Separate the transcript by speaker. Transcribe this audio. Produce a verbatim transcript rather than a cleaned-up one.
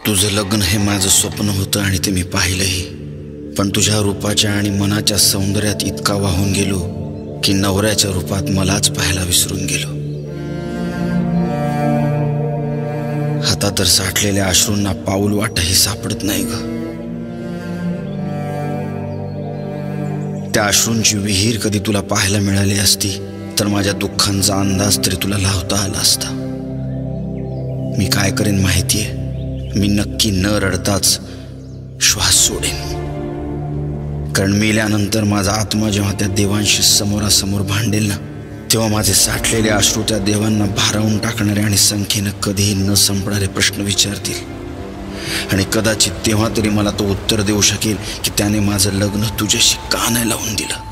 Speaker 1: तुझं लग्न हे माझं स्वप्न होतं आणि ते मी पाहिलंही, पण तुझ्या रूपाच्या आणि मनाच्या सौंदर्यात इतका वाहून गेलो की नवऱ्याच्या रूपात मलाच पाहायला विसरून गेलो. हातात तर साठलेल्या अश्रूंना पाऊल वाटही सापडत नाही ग. त्या अश्रूंची विहीर कधी तुला पाहायला मिळाली असती तर माझ्या दुःखांचा अंदाज तरी तुला लावता आला असता. मी काय करेन माहितीये? मी नक्की न रडताच श्वास सोडेन, कारण मेल्यानंतर माझा आत्मा जेव्हा त्या देवांशी समोरासमोर भांडेल ना, तेव्हा माझे साठलेले अश्रू त्या देवांना भारावून टाकणारे आणि संख्येनं कधीही न संपणारे प्रश्न विचारतील. आणि कदाचित तेव्हा तरी मला तो उत्तर देऊ शकेल की त्याने माझं लग्न तुझ्याशी का नाही लावून दिलं.